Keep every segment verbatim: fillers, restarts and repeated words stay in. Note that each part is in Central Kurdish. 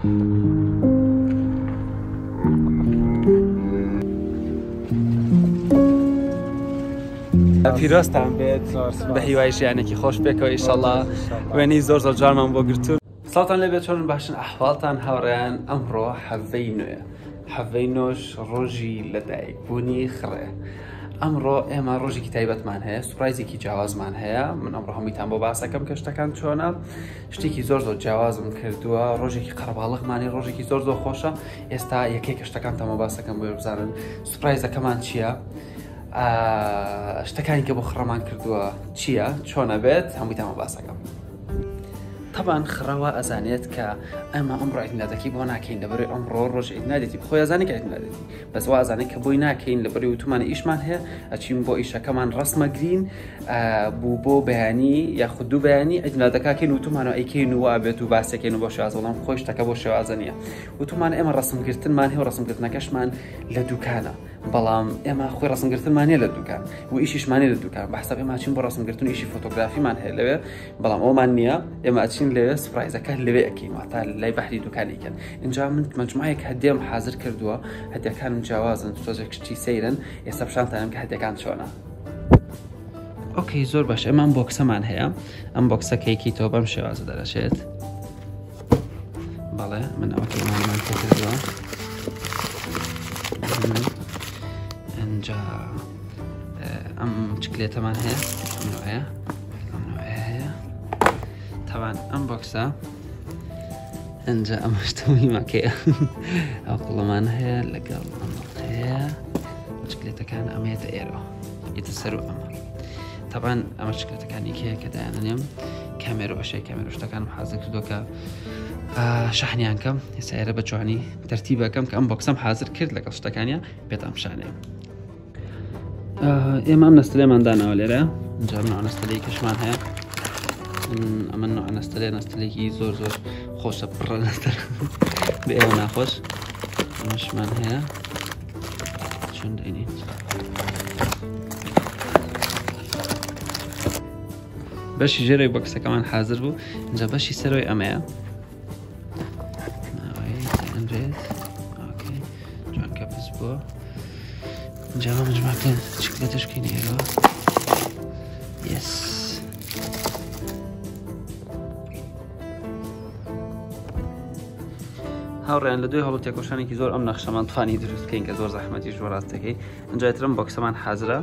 پیرۆستان بێت بە هیوای ژیانێکی خۆش بێکەوە ئیشەڵڵا وێنەی زۆر زۆر جوانمان بۆ گرتوون. ساڵتان لێبێت چۆن باشن ئەحواڵتان هاوڕێیان. ئەمڕۆ حەڤەی نوێە، حەڤەی نۆش ڕۆژی لەدایکبوونی خڕێ. ئەمڕۆ ئێمە ڕۆژێکی تایبەتمان هەیە، سوپرایزێکی جیاوازمان هەیە. من ئەمڕۆ هەموویتان بۆ باسەکەم کە شتەکان چۆنە. شتێکی زۆر زۆر جیاوازم کردووە، ڕۆژێکی قەرەباڵغمانی، ڕۆژێکی زۆر زۆر خۆشە. ئێستا یەکێک شتەکانتان بۆ باسەکەم بۆ بزانن سوپرایزەکەمان چییە، شتەکانی کە بۆ خڕەمان کردووە چییە، چۆنە بێت، هەموویتان بۆ باسەکەم. طبعاً خڕەوە ئەزانێت کە ئەمە ئەمڕۆ عیدمینادەکەی بۆ ناکەین لەبەرەوەی ئەمڕۆ ڕۆژ عیدمینادێتی بخۆی ئەزانێت کە عیدمینادێتی، بەس وا ئەزانێت کە بۆی ناکەین لەبەرەوەی وتومانە ئیشمان هەیە، ئەچین بۆ ئیشەکەمان ڕەسمەگرین بوو بۆ بەیانی یاخود دوو بەیانی عیدمینادەکەکەین وتومانەوە ئەیکەین و وابێت و باسەکەین و بۆ شێوازە، بەڵام خۆی شتەکە بۆ شێوازە نییە. وتومانە ئێمە ڕەسمگرتنمان هەیە و ڕەسمگرتنەکەشمان لە دوکانە، بەڵام ئێمە خۆی ڕەسمگرتنمان هەیە لە دوکان و ئیشیشمان هەیە لە دوکان. بەحساب ئێمە ئەچین بۆ ڕەسمگرتن و ئیشی فۆتۆگرافیمان هەیە لەوێ، بەڵام ئەومان نییە. ئێمە ئەچین لەوێ سوپرایزەکە لەوێ ئەکەین، واتە لای بەحری دوکانێکن. اینجا من مەجموعەیەک هەدیەم حازر کردووە، هەدیەکانم جیاوازن، تۆزێک شتی سەیرن. ئێستا پیشانتانم کە هەدیەکان چۆنە. ئۆکەی زۆر باش، ئەمە ئەم بۆکسەمان هەیە. ئەم بۆکسەکەیەکی تۆ بەم شێوازە دەرەچێت. بەڵێ من ئەوەکەیمانمان پێ کردووە. اینجا ئەم چکلێتەمان هەیە، ئەم نوعەیە، ئەم نوعەیە هەیە. طبعاً ئەم بۆکسە اینجا ئەم شتەوەی مەکەیە، ئەو قوڵەمان هەیە لەگەڵ ئەمە هەیە. چکلێتەکان ئەمەیەتە ئێرە، ئیتە سەر و ئەمە. طبعاً ئەمە چکلێتەکانی کەیە کە دایانەنێم کامێرە ئەشەی کامێرە شتەکانم حازر کردووە کە شەحنیان کەم. ئێستا ئێرە بە جوانی تەرتیبەکەم کە ئەم بۆکسەم حازر کرد لەگەڵ شتەکانیە بێت ئەم شانەیە. ئێمە ئەم نەستەلێمان داناوە لێرە. اینجا نوع نەستەلەی کەشمان هەیە. ئەمە نوع نەستەلێ نەستەلێکی زۆر زۆر خۆشە، پڕە نەستەر بە ئێوە ناخۆش. ئەمەشمان هەیە. چۆن دەینین؟ بەشی ژێرەی بۆکسەکەمان حازر بوو. اینجا بەشی سەرەوەی ئەمەیە. جوان کە پس بووە. اینجا بە مجموعەکە چکلێتەشکەین ئێرە. یەس. هاوڕێیان لە دوای هەوڵ تێکۆشانێکی زۆر ئەم نەخشەمان توانی دروست بکەین کە زۆر زەحمەتی ژوە ڕاستەکەی. اینجا ئێترم بۆکسەمان حازرە.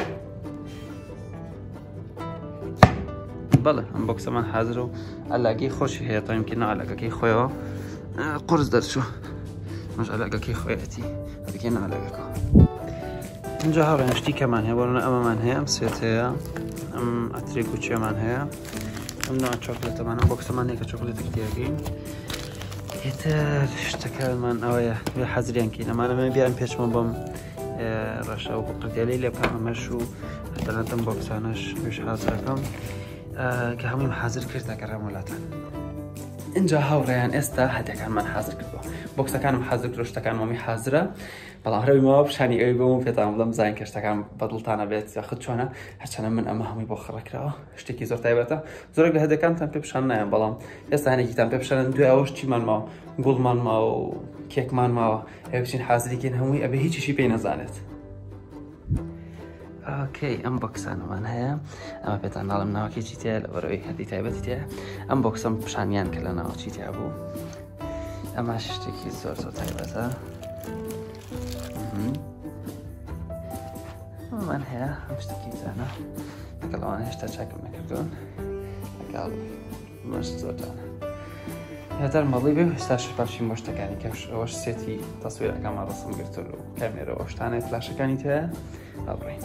بەڵێ ئەم بۆکسەمان حازرە و ئەلاگەی خۆشی هەیە، تایم ئەلاگەکەی خۆیەوە قورس دەرچوو. مەش ئەلاگەکەی خۆیەتی بکەین ئەلاگەکە. اینجا هاوڕێیان شتی کەمان هەیە، بۆنە ئەمەمان هەیە، ئەم سوێت هەیە، ئەم ئەترێ کوچێمان هەیە، ئەم نوع چۆکلێتەمان، ئەم بۆکسەمان هەیە کە چۆکلێتێک تێگەین. ئێتر شتەکانمان ئەوەیە بێ حەزریان کەین. ئەمانەمە بیان پێچمە بەم ڕەشە و قردێلەی لێ بکەم ئەمەش و دەڵێتم بۆکسانەش پێش حازرەکەم کە هەمووی حازر کرد دەگەڕێم وڵاتان. اینجا هاوڕێیان ئێستا هەدیەکانمان حازر کردووە. بۆکسەکانم حازر کردو، شتەکان مەمی حازرە، بەڵام هەرەوەیمەوە پیشانی ئەوی بووم پێتان بڵێم بزانین کە شتەکان بەدڵتانە بێت یاخود چۆنە. هەرچەندە من ئەمە هەمووی بۆ خڕەکراوە، شتێکی زۆر تایبەتە. زۆرێک لە هەدیەکانتان پێ پیشان نایەم، بەڵام ئێستا هەنێکیتان پێ پیشانن. دوای ئەوەش چیمان ماوە، گوڵمان ماوە و کێکمان ماوە. ئێوە بچین حازریکەین هەمووی ئەبێ هیچیشی پێی نەزانێت. ئۆکەی ئەم بۆکسانەمان هەیە. ئەمە پێتان ناڵم ناوەکەی چی تێیە لەبەرەوەی هەدی تایبەتی تێیە. ئەم بۆکسەم پیشانیان کە لە ناوە چی تیا بوو. ئەمە شتێکی زۆر زۆر تایبەتە. ئەمەمان هەیە، ئەم شتێکی جانە لەگەڵ ئەوانە هێشتا چاکم نەکردوون، لەگەڵ ئەمەش زۆر جانە. هێتر مەڵی بێ هێستاش باشین بۆ شتەکانی کەش ئەوەش سێتی تەسویرەکەمان ڕەسم گرتوون و کامێرە ئەو شتانەی فلاشەکانی تێیە. هاوڕێین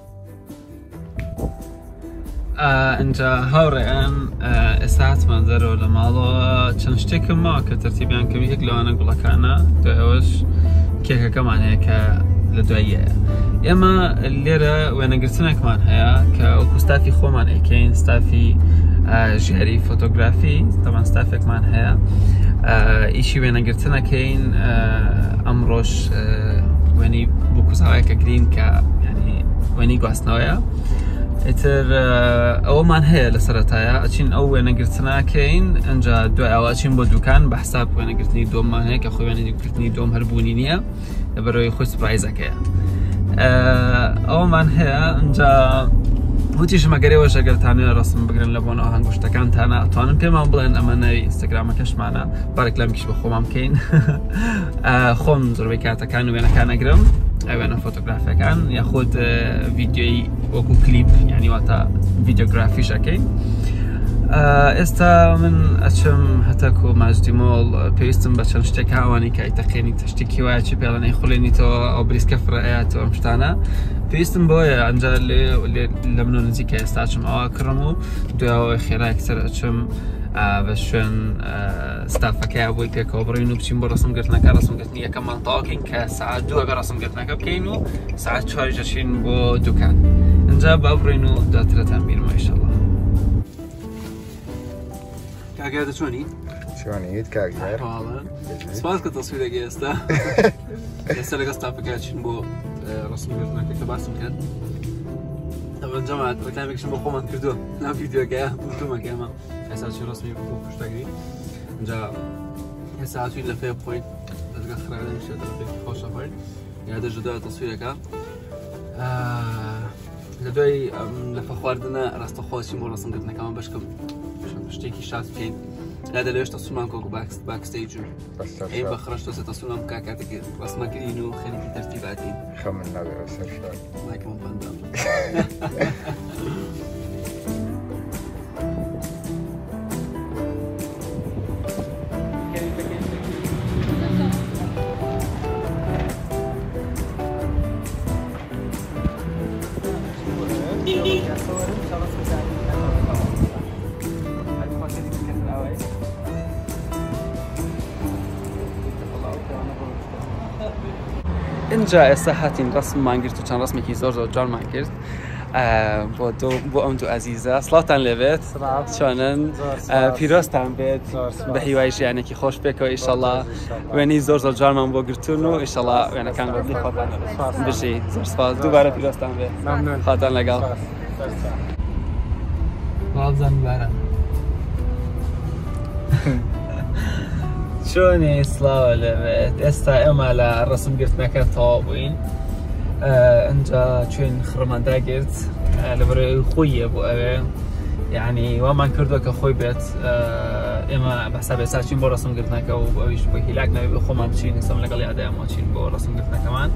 اینجا هاوڕێیان ئێستا هاتمان دەرەوە لە ماڵەوە. چەند شتێکم ماوە کە تەرتیبیان کردووە. یەک لەوانە گوڵەکانە، دوای ئەوەش کێکەکەمان هەیە کە لە دواییەیە. ئێمە لێرە وێنەگرتنێکمان هەیە کە وەکو ستافی خۆمان ئەیکەین، ستافی ژیاری فۆتۆگرافی. تەمان ستافێکمان هەیە، ئیشی وێنەگرتنەکەین. ئەمڕۆژ وێنی بۆ کوزاوایەکە گرین کە ینی وێنی گواستنەوەیە. ئیتر ئەوەمان هەیە لە سەرەتایە ئەچین ئەو وێنەگرتناکەین ئەنجا دوای ئەوە ئەچین بۆ دوکان بە حساب وێنەگرتنی دۆممان هەیە کە خۆی وێنەگرتنی دۆم هەربوونی نییە لەبەرەوەی خۆی سوپرایزەکەیە ئەوەمان هەیە ئەنجا وتیشم ئەگەرەوە ئەگەرتانەوێ ڕەسم بگرن لە بۆنەوە هەنگشتەکانتانە ئەتوانن پێمان بڵێن ئەمەنەی ئینستاگرامەکەشمانە بارێک لەم کیش بە خۆمان بکەین خۆم زۆربەی کاتەکان و وێنەکان ئەگرم ئەوێنە فۆتۆگرافیەکان یاخود ڤیدیۆی وەکو کلیپ یعنی واتە ڤیدیۆگرافیش ئەکەین ئێستا من ئەچم هەتەک و ماژدیمۆڵ پێویستم بە چەند شتێک هاوانی کە ئیتەقێنی تشتێکی وایە چی پێڵەنەی خوڵێنیتەوە ئەو بریسکە فرەیەتەوە ئەم شتانە پێویستم بۆیە ئەنجا لە من و نزیکە ئێستا چم ئەوە کڕم و دوایەوەی خێرایەکسەر ئەچم بە شوێن ستافەکەی بۆی پێکەوە بڕین و بچین بۆ ڕسمگرتنەکە ڕسمگرتنی یەکەمان تەواوکەین کە سەعات دووە بە ڕسمگرتنەکە بکەین و سەعات چواریش دەچین بۆ دوکان ئەنجا با بڕین و دواترەتان بیرمەوە ئینشەڵڵا. کاگەر چۆنی؟ چۆنیت کاگەر؟ سپاس کە تەسویرێکی ئێستا ئێستا لەگەڵ ستافەکە چین بۆ ڕسمگرتنەکە کە باسم کرد جەماعەت ڕێکلامێکیشم بۆ خۆمان کردووە ناو ڤیدیۆکەیە بوتومەکە ئێمە ئێستا چی ڕسمی بۆ پشتەگری ئەنجا ئێستا هاتووین لە فێ بخۆین دەستگا خراوێن شێتە لە فێکی خۆشە خۆین یا دەژە دوای تەسویرەکە لە دوای لەفە خواردنە ڕاستەخۆ چین بۆ ڕسمگرتنەکەمان بەشکەم شتێکی شاد بکەین لا دەلێش تەسوولمان کۆ باکستەیج و ئەی بە خڕەش تۆسە تەسوولمان بکا کاتێکی ڕسمەگرین و خەریکی تەرتیباتین خەمن نابێت سەر شاد مایکمان بەندام اینجا ئێستا هاتین ڕسممان گرت و چەند ڕسمێکی زۆر زۆر جوانمان کرد بۆ ئەم دوو ئەزیزە سڵاتان لێبێت چۆنن پیرۆستان بێت بە هیوای ژیانێکی خۆش پێکەوە ئیشەڵڵا وێنەی زۆر زۆر جوانمان بۆ گرتوون و ئیشەڵڵا وێنەکان بەدڵی خۆتان بژیت زۆر سپاس دووبارە پیرۆستان بێت خۆتان لەگەڵ بازان بارە چۆنی سڵاوە لەبێت ئێستا ئێمە لە ڕسمگرتنەکە تەواو بووین ئەنجا چێن خڕمەنداگرت لەبەرەوەی خۆیە بۆ ئەوێ یعنی وامان کردووە کە خۆی بێت ئێمە بەسا بێسا چین بۆ ڕسمگرتنەکە و ئەویش بۆ هیلاک ناوێت بە خۆمان بچین ئێستام لەگەڵ یادایەمەوە چین بۆ ڕسمگرتنەکەمان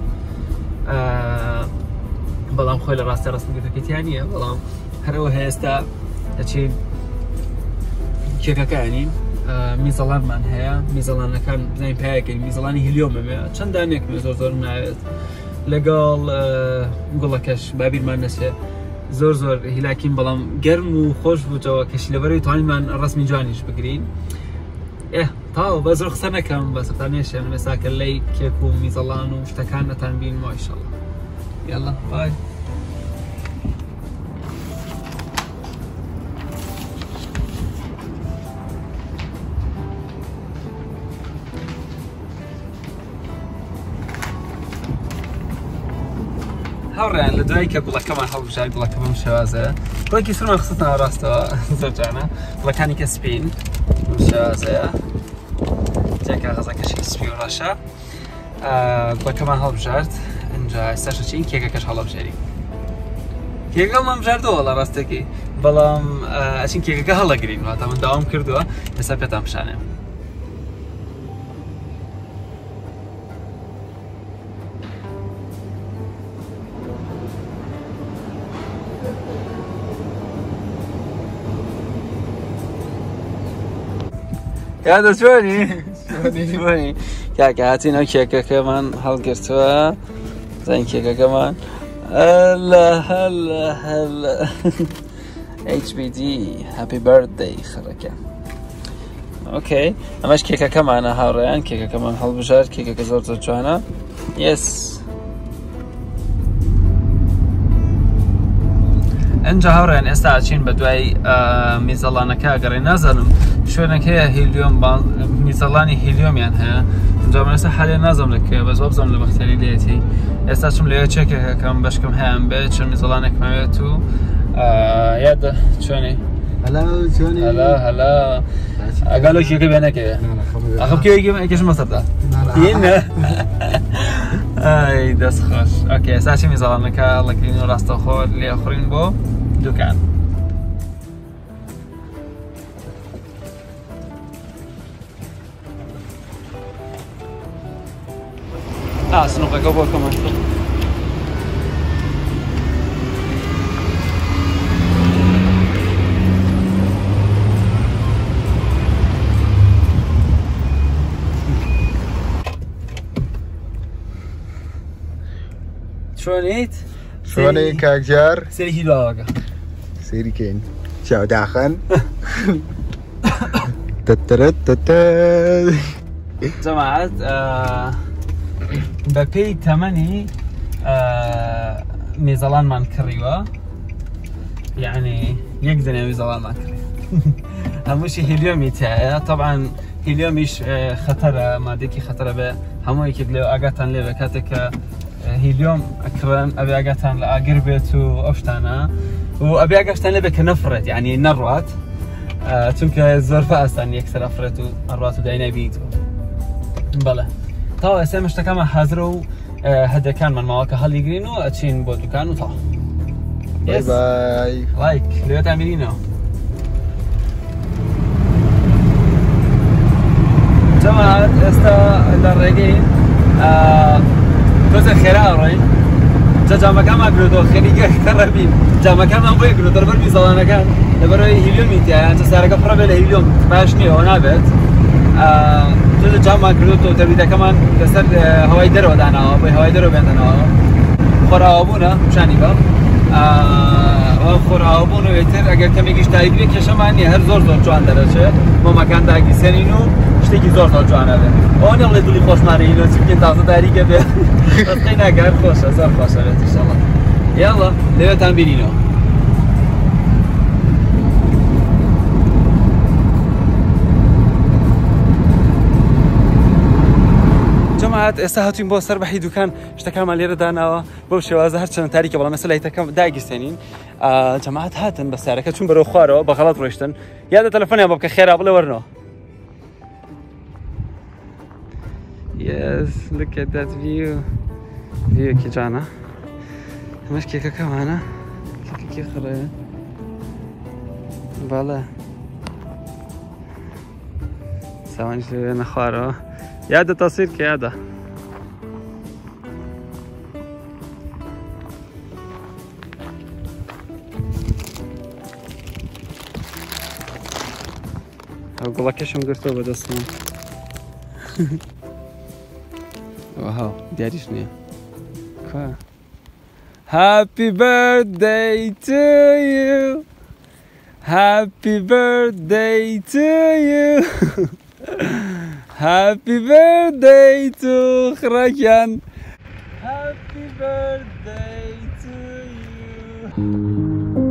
بەڵام خۆی لە ڕاستی ڕسمگرتنەکەیان نییە بەڵام هەرەوە هەیە ئێستا دەچین کێکەکانی میزەڵانمان هەیە میزەڵانەکان بزانین پایەکەین میزەڵانی هیلیۆمەمێ چەند دانێکمێ زۆر زۆر ناوێت لەگەڵ گوڵەکەش بابیرمان نەچێ زۆر زۆر هیلاکین بەڵام گەرم و خۆش بووتەوە کەشی لەبەرەوەی توانیمان ڕسمی جوانیش بگرین ئێ تاوە بە زۆر قسە نەکەم بە سەتانێشێن مێساکە لەی کێک و میزەڵان و شتەکان نەتان بینمەوە ئیشەڵڵا یاڵڵا بای هەوڕیان لە دوایی کە گوڵەکەمان هەڵبژای گوڵەکە بەم شێوازەیە گوڵێکی سرمان خستنەوە ڕاستەوە زۆر جوانە گوڵەکانی کە سپین بەم شێوازەیە جێکە غەزەکەشی سپی و ڕەشە گوڵەکەمان هەڵبژارد ئەنجا ئێستاشە چین کێکەکەش هەڵەبژێرین کێکەکەمان بژاردەوە لە ڕاستێکی بەڵام ئەچین کێکەکە هەڵەگرین واتە من داوام کردووە ئێستا پێتان پیشانێم کاتە چۆنی؟ چۆنی؟ کاکە هاتین ئەو کێکەکەمان هەڵگرتووە زین کێکەکەمان هەلا هەلا هەلا ئەیچ بی دی هەپی بەرددەی خڕەکە ئۆکەی ئەمەش کێکەکەمانە هاوڕێیان کێکەکەمان هەڵبژار کێکەکە زۆر زۆر جوانە یەس ئەنجا هاوڕێیان ئێستا ئاچین بە دوای میزەڵانەکە گەڕێ نازانم شوێنێک هەیە هیلیۆم میزەڵانی هیلیۆمیان هەیە ئەنجا من ئێستا حالێ نازەم لەکوێ بەس وە بزانم لە بەختیاری لێتی ئێستا چم لەوێ چێکێکەکەم بەشکم هەیەم بێت چەند میزەڵانێک مەوێت و ياد شوني هلا شوني هلا هلا قالوا شو كيف انا كذا اخذ كيف يجي كيش مصر ده هنا اي دس خوش اوكي اساسي ميزانك الله كريم راست اخر اللي اخرين بو دكان اه سنوقا قبول كمان شلونيت؟ شلوني كاكجار؟ سيري هيلو واقع سيري كين شاو داخن تترت تتت جماعة ببي تمني ميزالان مان كريوه يعني يقدر ميزالان مان كريوه هموشي هيليومي تاعي طبعا هيليوميش خطرة ما ديكي خطرة به همو يكيد لو اقاتان لي بكاتك هيليوم اكرن ابي اقاتان لاقربت وافشتانا وابي اقاشتان لي بكنفرت يعني نروات تونك زور فاسان يكسر افرت وارات وداينا بيتو بله طبعا اسم اشتكى مع حاضروا هذا كان من مواقع هل يجرينو اتشين بودو كانوا طا باي باي لايك ليه تعملينه جماعة استا الرجين كوز خيرارين جا مكان ما قلدو خليجي كربين جا مكان ما بوي قلدو دربر بيزالنا كان دبروا هيليوم يتيا انت سارق فرا بلا هيليوم ماشني هنا بيت جزء جامعة قلدو تبيدا كمان دستر هواي درو دانا بوي هواي درو بيندنا خرابونا مشاني با خرابونو يتر اگر کمی گیش تایگری کشمانی هر زور زور جوان درشه ما مکان داگی سنینو شتیگی زور زور جوانه به آنی الله دولی خوش ماره اینو چیکن تازه داری که به رسقی نگر خوشه زور خوشه بیت انشالله یالا لیوتان بینینو جماعة استهاتين بو سربحي دوكان اشتكى مال يرد انا بو شوازه هرچن تاريخ والله مساله يتكم داقي سنين آه جماعة هاتن بس سارك چون برو خوارو بغلط روشتن يا تليفوني ابو بخير ابو ورنو Yes, look at that view. View كي جانا مش كيكا كمان كيكا كي خرا بالا ثواني شوي انا خوارو يا ده تصوير كي هذا اقول لك ايش مقرتو بدا اسمه واو دياري شنو كا Happy birthday to you Happy birthday to you Happy birthday to Khrakan Happy birthday to you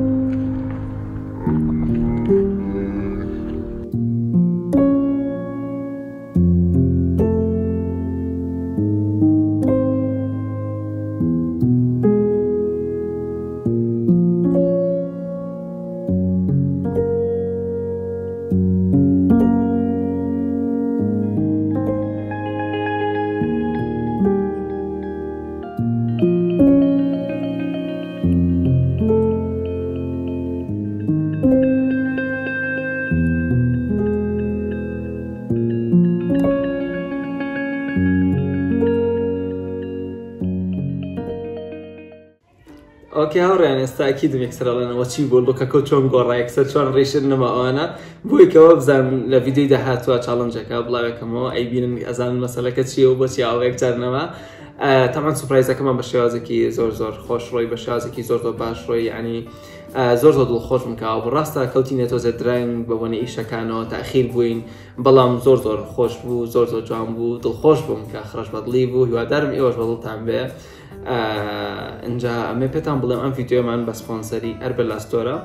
اوكي هورين استا اكيد ميكسر لنا وشي بقول لك كوتشون غورا يكسر شلون ريشن ما انا بوي كواب زان لفيديو ده هاتوا تشالنج كابلا كمو اي بين ازان المساله كشي وبس يا ويكترنا ما آه طبعا سربرايز كمان بشوازكي زور زور خوش روي بشوازكي زور زور باش روي يعني آه زور زور دل خوش مكا براستا كوتينيتو زدرنگ بوني ايش كانوا تاخير بوين بلام زور زور خوش بو زور زور جام بو دل خوش بو مكا خرج بدلي بو هو درم ايوش بدل تام به اینجا می پتام بلام ام ویدیو من با سپانسری اربل استورا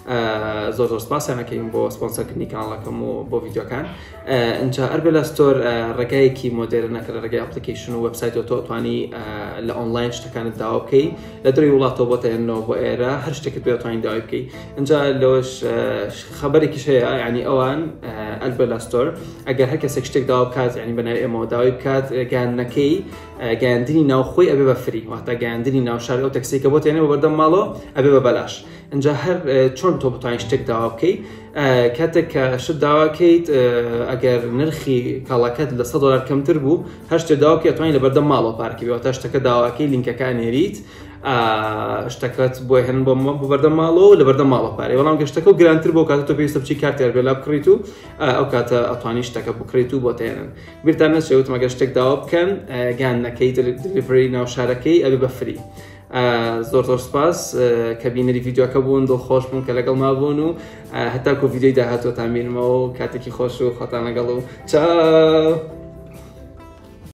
زۆر زۆر سپاسیانەکەین بۆ سپۆنسەرکردنی کاناڵەکەم و بۆ ڤیدیۆکان. اینجا ئەربێلا ستۆر ڕێگایەکی مۆدێرنەکە لە ڕێگای ئەپلیکیشن و وەبسایتەوە تۆ توانی لە ئۆنلاین شتەکانت داوا بکەی لە دەروی وڵاتەوە بۆ تێنەوە بۆ ئێرە هەر شتێکت بێتوانین داوای بکەی. اینجا لەوەش خەبەرێکیش هەیە ینی ئەوان ئەربێلا ستۆر ئەگەر هەر کەسێک شتێک داوا بکات ینی بەناوی ئێمەوە داوای بکات گیانەکەی گەیاندنی ناوخۆی ئەبێ بە فری واتە گەیاندنی ناو شار ئەو تەکسیکە بۆ تێنێ بە بەردەم ماڵەوە ئەبێ بە بەلاش. اینجا هەر چۆن تۆ بتوانین شتێک داوا بکەی کاتێک کە شت داواکەیت ئەگەر نرخی کاڵەکەت لە سەد دۆلار کەمتر بوو هەر شتێک داواکەی ئەتوانین لە بەردەم ماڵەوە پارکی بێتە شتەکە داواکەی لینکەکە نێریت شتەکەت بۆ هێن بۆ بەردەم ماڵەوە لە بەردەم ماڵە پارێ بەڵام گەشتەکە و گرانتر بۆ کاتە تۆ پێویستە بچی کارتی ئەربێلا بکڕیت و ئەو کاتە ئەتوانی شتەکە بکڕیت و بۆ تێنن. بیرتان نەچێت مەگەر شتێک داوا بکەن گیانەکەی دلیڤری ناو شارەکەی ئەبێ بە فری. زۆر زۆر سپاس کە بینەری ڤیدیۆکە بوون دڵخۆش بوون کە لەگەڵ ما بوون و هەتاکو ڤیدیۆی داهاتوە تامبینمەوە و کاتێکی خۆش و خۆتان لەگەڵ و چاو.